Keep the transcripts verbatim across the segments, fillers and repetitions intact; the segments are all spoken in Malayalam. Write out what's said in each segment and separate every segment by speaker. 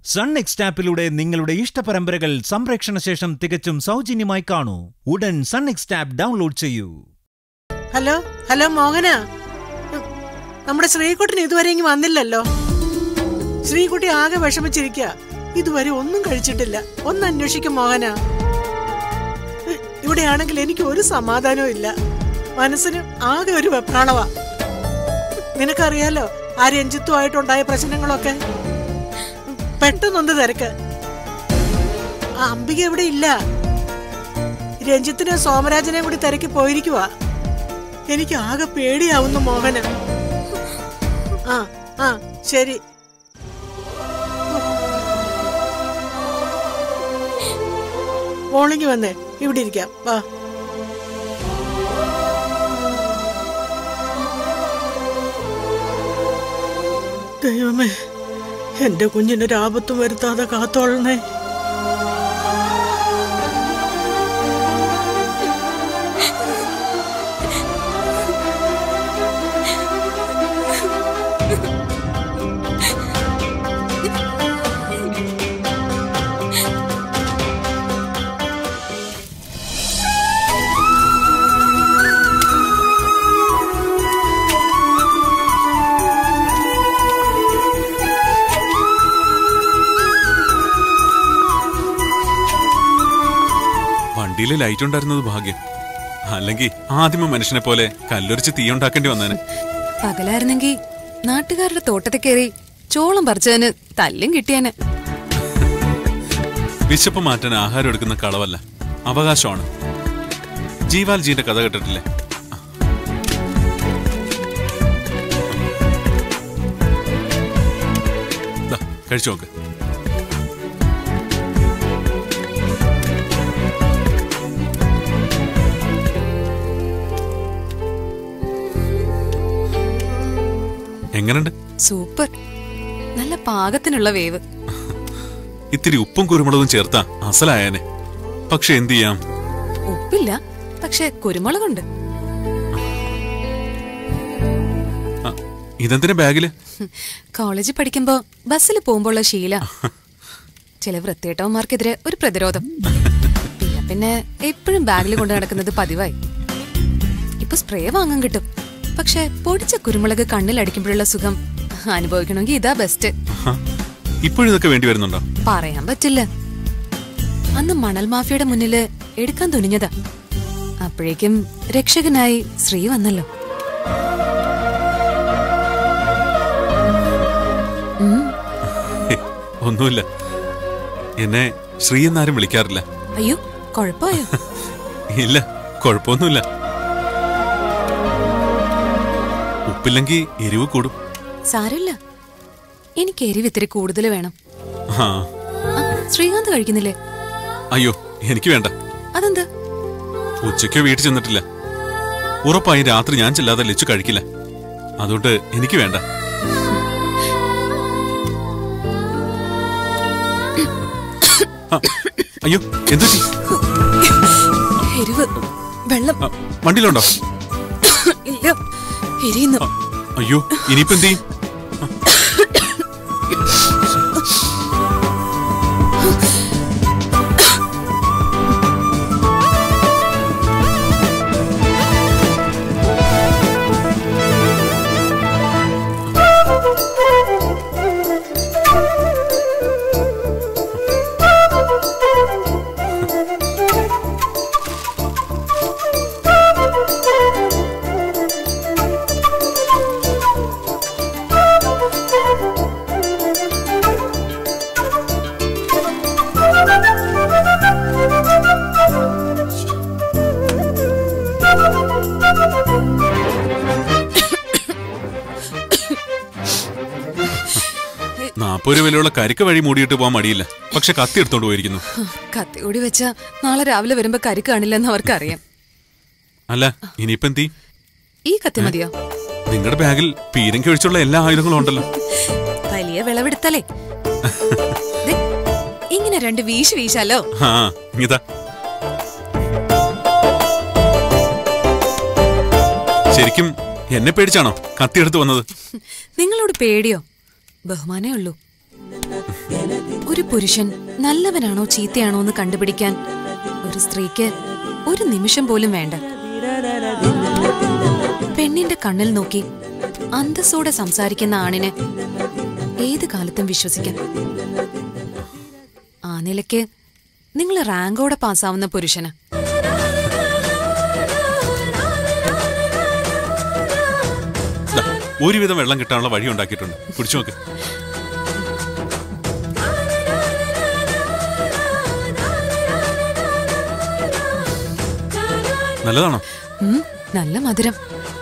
Speaker 1: സൺ നെക്സ്റ്റ് ആപ്പിലൂടെ നിങ്ങളുടെ ഇഷ്ടപരമ്പരകൾ സംപ്രേക്ഷണ ശേഷം തികച്ചും സൗജന്യമായി കാണൂ. ഉടൻ സൺ നെക്സ്റ്റ് ആപ്പ് ഡൗൺലോഡ് ചെയ്യൂ.
Speaker 2: ഹലോ ഹലോ മോഹന, നമ്മുടെ ശ്രീകുട്ടിന് ഇതുവരെ ഇങ്ങ് വന്നില്ലല്ലോ. ശ്രീകുട്ടി ആകെ വിഷമിച്ചിരിക്കുക. ഇതുവരെ ഒന്നും കഴിച്ചിട്ടില്ല. ഒന്ന് അന്വേഷിക്കും മോഹന. ഇവിടെയാണെങ്കിൽ എനിക്ക് ഒരു സമാധാനവും ഇല്ല. മനസ്സിന് ആകെ ഒരു വെപ്രാളവാ. നിനക്കറിയാലോ ആ രഞ്ജിത്തുമായിട്ടുണ്ടായ പ്രശ്നങ്ങളൊക്കെ. പെട്ടെന്നൊന്ന് തിരക്ക്. ആ അംബിക ഇവിടെ ഇല്ല. രഞ്ജിത്തിനെ സോമരാജനെ കൂടി തിരക്കി പോയിരിക്കുക. എനിക്ക് ആകെ പേടിയാവുന്നു മോഹന. ആ ആ ശരി. മോളിങ് വന്നേ, ഇവിടെ ഇരിക്കാം. വാ. ദൈവമേ, എന്റെ കുഞ്ഞിനൊരു ആപത്തും വരുത്താതെ കാത്തോളണേ.
Speaker 3: വണ്ടിയില് ലൈറ്റ് ഉണ്ടായിരുന്നത് ഭാഗ്യം. അല്ലെങ്കിൽ ആദ്യമ മനുഷ്യനെ പോലെ കല്ലൊരിച്ച് തീയുണ്ടാക്കേണ്ടി വന്നേനെ.
Speaker 4: പകലായിരുന്നെങ്കിൽ നാട്ടുകാരുടെ തോട്ടത്തിൽ കയറി ചോളം പറിച്ചതിന് തല്ലും കിട്ടിയേനെ.
Speaker 3: വിശപ്പ് മാറ്റാൻ ആഹാരം എടുക്കുന്ന കളവല്ല, അവകാശമാണ്. ജീവാൽജീന്റെ കഥ കേട്ടിട്ടില്ലേ? കഴിച്ചു നോക്ക്. എങ്ങനുണ്ട്?
Speaker 4: സൂപ്പർ. നല്ല പാകത്തിനുള്ള വേവ്.
Speaker 3: ഇത്തിരി ഉപ്പും കുരുമുളകും ചേർത്താ അസലായനെ. പക്ഷെ എന്ത് ചെയ്യാം,
Speaker 4: ഉപ്പില്ല, പക്ഷെ കുരുമുളകുണ്ട്.
Speaker 3: ഇതെന്തിനാ ബാഗില്?
Speaker 4: കോളേജിൽ പഠിക്കുമ്പോ ബസ്സിൽ പോകുമ്പോഴുള്ള ശീല. ചില വൃത്തിയേട്ടവന്മാർക്കെതിരെ ഒരു പ്രതിരോധം. പിന്നെ പിന്നെ എപ്പോഴും ബാഗിൽ കൊണ്ട് നടക്കുന്നത് പതിവായി. ഇപ്പൊ സ്പ്രേ വാങ്ങാൻ കിട്ടും. പക്ഷെ പൊടിച്ച കുരുമുളക് കണ്ണിലടിക്കുമ്പോഴുള്ള സുഖം അനുഭവിക്കണമെങ്കിൽ ഇതാ ബെസ്റ്റ്.
Speaker 3: ഇപ്പോഴിതൊക്കെ വേണ്ടി വരുന്നുണ്ടോ?
Speaker 4: പറയാൻ പറ്റില്ല. അന്ന് മണൽ മാഫിയുടെ മുന്നില് എടുക്കാൻ തുനിഞ്ഞതാ. അപ്പോഴേക്കും രക്ഷകനായി ശ്രീ വന്നല്ലോ.
Speaker 3: ഒന്നുമില്ല, എന്നെ ശ്രീ എന്നാരും വിളിക്കാറില്ല.
Speaker 4: അയ്യോ, കൊഴപ്പായോ?
Speaker 3: ഇല്ല, കൊഴപ്പൊന്നുമില്ല. ഉപ്പില്ലെങ്കിൽ എരിവ് കൂടും.
Speaker 4: സാരമില്ല, എനിക്ക് എരിവ് ഇത്തിരി കൂടുതൽ വേണം. ശ്രീകാന്ത് കഴിക്കുന്നില്ലേ?
Speaker 3: അയ്യോ, എനിക്ക് വേണ്ട.
Speaker 4: അതെന്താ?
Speaker 3: ഉച്ചയ്ക്കോ വീട്ടിൽ ചെന്നിട്ടില്ല. ഉറപ്പായി രാത്രി ഞാൻ ചെല്ലാതെ ലച്ചു കഴിക്കില്ല. അതുകൊണ്ട് എനിക്ക് വേണ്ട. അയ്യോ, എന്തു
Speaker 4: എരിവ്? വെള്ളം
Speaker 3: വണ്ടിയിലുണ്ടോ?
Speaker 4: ഇല്ല, എരിയുന്നു.
Speaker 3: അയ്യോ, ഇനിയിപ്പോ എന്ത് ചെയ്യും? നാപ്പത് രൂപ വിലയുള്ള കരിക്ക് വഴി മൂടിയിട്ട് പോകാൻ മടിയില്ല. പക്ഷെ കത്തി എടുത്തോണ്ട് പോയിരിക്കുന്നു.
Speaker 4: കത്തി കൂടി വെച്ചാ നാളെ രാവിലെ വരുമ്പോ കരിക്ക് കാണില്ലെന്ന് അവർക്കറിയാം.
Speaker 3: അല്ല, ഇനിയിപ്പോ എന്തി?
Speaker 4: ഈ കത്തി മതിയോ?
Speaker 3: നിങ്ങളുടെ ബാഗിൽ പീരങ്കി ഒഴിച്ചുള്ള എല്ലാ ആയുധങ്ങളും ഉണ്ടല്ലോ.
Speaker 4: വലിയ വിളവെടുത്തല്ലേ. ഇങ്ങനെ രണ്ട് വീശ് വീശാലോ.
Speaker 3: ശരിക്കും എന്നെ പേടിച്ചാണോ കത്തിയെടുത്ത് വന്നത്?
Speaker 4: നിങ്ങളോട് പേടിയോ? ബഹുമാനേ ഉള്ളൂ. ഒരു പുരുഷൻ നല്ലവനാണോ ചീത്തയാണോ എന്ന് കണ്ടുപിടിക്കാൻ ഒരു സ്ത്രീക്ക് ഒരു നിമിഷം പോലും വേണ്ട. പെണ്ണിന്റെ കണ്ണിൽ നോക്കി അന്തസ്സോടെ സംസാരിക്കുന്ന ആണിനെ ഏത് കാലത്തും വിശ്വസിക്കാം. ആ നിലയ്ക്ക് നിങ്ങൾ റാങ്കോടെ പാസ്സാവുന്ന പുരുഷന്.
Speaker 3: ഒരുവിധം വെള്ളം കിട്ടാനുള്ള വഴി ഉണ്ടാക്കിയിട്ടുണ്ട്, കുടിച്ചു നോക്ക്. നല്ലതാണോ?
Speaker 4: നല്ല മധുരം.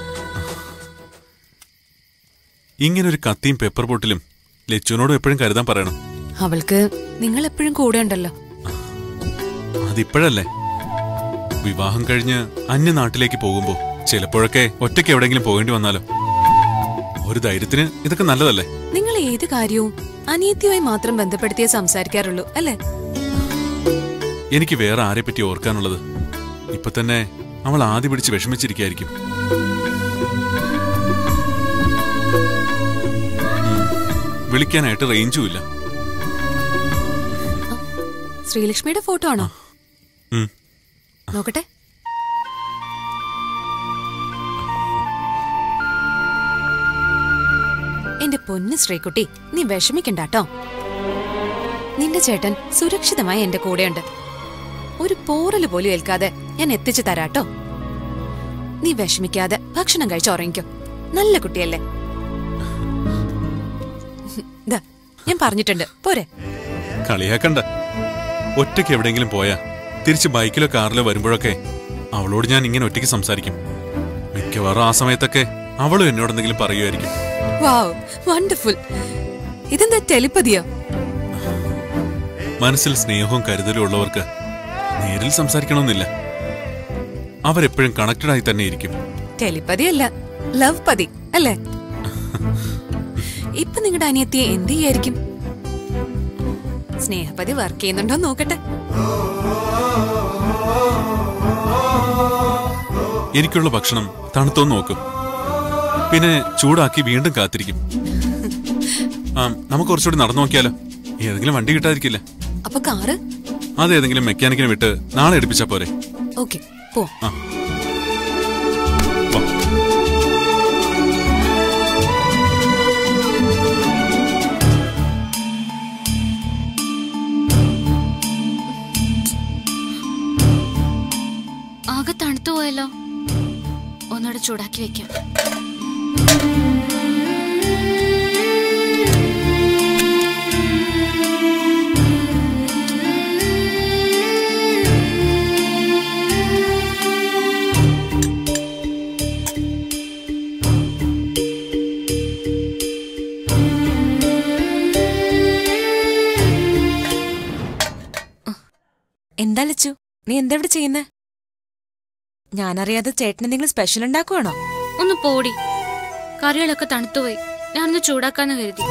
Speaker 3: ഇങ്ങനൊരു കത്തിയും പെപ്പർ ബോട്ടിലും ലച്ചുവിനോടും എപ്പോഴും കരുതാൻ പറയണം.
Speaker 4: അവൾക്ക് നിങ്ങൾ എപ്പോഴും കൂടെ ഉണ്ടല്ലോ.
Speaker 3: അതിപ്പോഴല്ലേ, വിവാഹം കഴിഞ്ഞ് അന്യനാട്ടിലേക്ക് പോകുമ്പോ ചിലപ്പോഴൊക്കെ ഒറ്റയ്ക്ക് എവിടെയെങ്കിലും പോകേണ്ടി വന്നാലോ. ഒരു ധൈര്യത്തിന് ഇതൊക്കെ നല്ലതല്ലേ?
Speaker 4: നിങ്ങൾ ഏത് കാര്യവും അനിയത്തിയുമായി മാത്രം ബന്ധപ്പെടുത്തിയേ സംസാരിക്കാറുള്ളൂ അല്ലേ?
Speaker 3: എനിക്ക് വേറെ ആരെ പറ്റി ഓർക്കാനുള്ളത്? ഇപ്പൊ തന്നെ അവൾ ആദ്യ പിടിച്ച് വിഷമിച്ചിരിക്കായിരിക്കും. വിളിക്കാനായിട്ട് റേഞ്ചും ഇല്ല.
Speaker 4: ശ്രീലക്ഷ്മിയുടെ ഫോട്ടോ ആണോ? നോക്കട്ടെ. എന്റെ പൊന്ന് ശ്രീകുട്ടി, നീ വിഷമിക്കണ്ടാട്ടോ. നിന്റെ ചേട്ടൻ സുരക്ഷിതമായി എന്റെ കൂടെയുണ്ട്. ഒരു പോറല് പോലും ഏൽക്കാതെ ഞാൻ എത്തിച്ചു തരാട്ടോ. നീ വിഷമിക്കാതെ ഭക്ഷണം കഴിച്ച് ഉറങ്ങിക്കോ. നല്ല കുട്ടിയല്ലേ? ഞാൻ പറഞ്ഞിട്ടുണ്ട്, പോരെ?
Speaker 3: കളിയാക്കണ്ട. ഒറ്റയ്ക്ക് എവിടെയെങ്കിലും പോയാ തിരിച്ച് ബൈക്കിലോ കാറിലോ വരുമ്പോഴൊക്കെ അവളോട് ഞാൻ ഇങ്ങനെ ഒറ്റയ്ക്ക് സംസാരിക്കും. മിക്കവാറും ആ സമയത്തൊക്കെ അവളും എന്നോട് എന്തെങ്കിലും പറയുമായിരിക്കും.
Speaker 4: വാവ്, വണ്ടർഫുൾ. ഇതെന്താ ടെലിപ്പതിയോ?
Speaker 3: മനസ്സിൽ സ്നേഹവും കരുതലും ഉള്ളവർക്ക് നേരിൽ സംസാരിക്കണമെന്നില്ല. അവരെപ്പോഴും കണക്റ്റഡ് ആയി തന്നെ ഇരിക്കും.
Speaker 4: ടെലിപ്പതി അല്ല, ലവ് പതി അല്ലേ? ഇപ്പൊ നിങ്ങളുടെ അനിയത്തിയെ എന്ത് ചെയ്യായിരിക്കും? സ്നേഹപതി വർക്ക് ചെയ്യുന്നുണ്ടോ നോക്കട്ടെ.
Speaker 3: എനിക്കുള്ള ഭക്ഷണം തണുത്തോന്ന് നോക്കും, പിന്നെ ചൂടാക്കി വീണ്ടും കാത്തിരിക്കും. ആ, നമുക്ക് കുറച്ചുകൂടി നടന്നു നോക്കിയാലോ? ഏതെങ്കിലും വണ്ടി കിട്ടാതിരിക്കില്ല.
Speaker 4: അപ്പൊ കാറ്
Speaker 3: അതേതെങ്കിലും മെക്കാനിക്കിനെ വിട്ട് നാളെ എടുപ്പിച്ചാ പോരെ?
Speaker 4: ഓക്കെ, പോ.
Speaker 3: ആ,
Speaker 5: ആകെ തണുത്തു പോയല്ലോ. ഒന്നുകൂടെ ചൂടാക്കി വെക്കാം.
Speaker 4: എന്താ ലച്ചു, നീ എന്താ ഇവിടെ ചെയ്യുന്നേ? ഞാനറിയാതെ ചേട്ടൻ എന്തെങ്കിലും സ്പെഷ്യൽ ഉണ്ടാക്കുവാണോ?
Speaker 5: ഒന്ന് പോടി, കറികളൊക്കെ തണുത്തുപോയി. ഞാനൊന്ന് ചൂടാക്കാന്ന് കരുതി.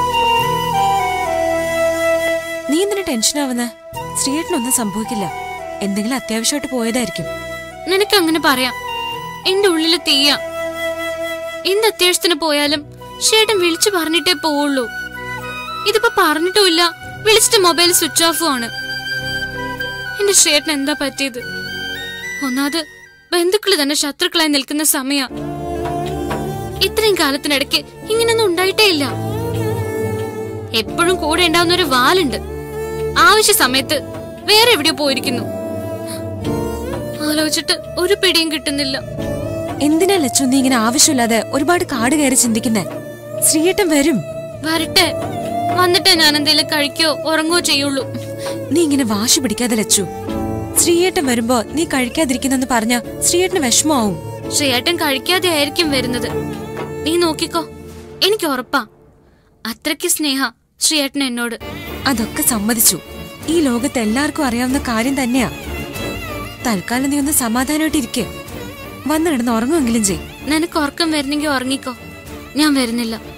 Speaker 4: നീ എന്തിനാ ടെൻഷൻ ആവുന്നേ? ശ്രീയേട്ടനൊന്നും സംഭവിക്കില്ല. എന്തെങ്കിലും അത്യാവശ്യമായിട്ട് പോയതായിരിക്കും.
Speaker 5: നിനക്ക് അങ്ങനെ പറയാം. എന്റെ ഉള്ളില് തീയ. എന്ത് അത്യാവശ്യത്തിന് പോയാലും ചേട്ടൻ വിളിച്ചു പറഞ്ഞിട്ടേ പോവുള്ളൂ. ഇതിപ്പോ പറഞ്ഞിട്ടുമില്ല, വിളിച്ചിട്ട് മൊബൈൽ സ്വിച്ച് ഓഫും ആണ്. എന്റെ ചേട്ടൻ എന്താ പറ്റിയത്? ഒന്നാമത് ബന്ധുക്കള് തന്നെ ശത്രുക്കളായി നിൽക്കുന്ന സമയ. ഇത്രയും കാലത്തിനിടയ്ക്ക് ഇങ്ങനൊന്നും ഉണ്ടായിട്ടേ ഇല്ല. എപ്പോഴും കൂടെ ഉണ്ടാവുന്ന ഒരു വാലുണ്ട്. ആവശ്യ സമയത്ത് വേറെ എവിടെയോ പോയിരിക്കുന്നു. ആലോചിച്ചിട്ട് ഒരു പിടിയും കിട്ടുന്നില്ല.
Speaker 4: എന്തിനാ ലച്ചു നീ ഇങ്ങനെ ആവശ്യമില്ലാതെ ഒരുപാട് കാട് കയറി ചിന്തിക്കുന്നേ? ശ്രീയേട്ടൻ വരും.
Speaker 5: വരട്ടെ, വന്നിട്ടേ ഞാൻ എന്തെങ്കിലും കഴിക്കോ ഉറങ്ങോ ചെയ്യുള്ളൂ.
Speaker 4: നീ ഇങ്ങനെ വാശി പിടിക്കാതെ ലച്ചു. ശ്രീയേട്ടൻ വരുമ്പോ നീ കഴിക്കാതിരിക്കുന്നെന്ന് പറഞ്ഞ ശ്രീയേട്ടന് വിഷമാവും.
Speaker 5: ശ്രീയേട്ടൻ കഴിക്കാതെ ആയിരിക്കും വരുന്നത്. നീ നോക്കിക്കോ, എനിക്ക് ഉറപ്പാ. അത്രയ്ക്ക് സ്നേഹ ശ്രീയേട്ടൻ എന്നോട്.
Speaker 4: അതൊക്കെ സമ്മതിച്ചു. ഈ ലോകത്ത് എല്ലാവർക്കും അറിയാവുന്ന കാര്യം തന്നെയാ. തൽക്കാലം നീ ഒന്ന് സമാധാനമായിട്ടിരിക്കെ. വന്നു കിടന്ന് ഉറങ്ങുമെങ്കിലും ചെയ്.
Speaker 5: നിനക്ക് ഉറക്കം വരുന്നെങ്കിൽ ഉറങ്ങിക്കോ, ഞാൻ വരുന്നില്ല.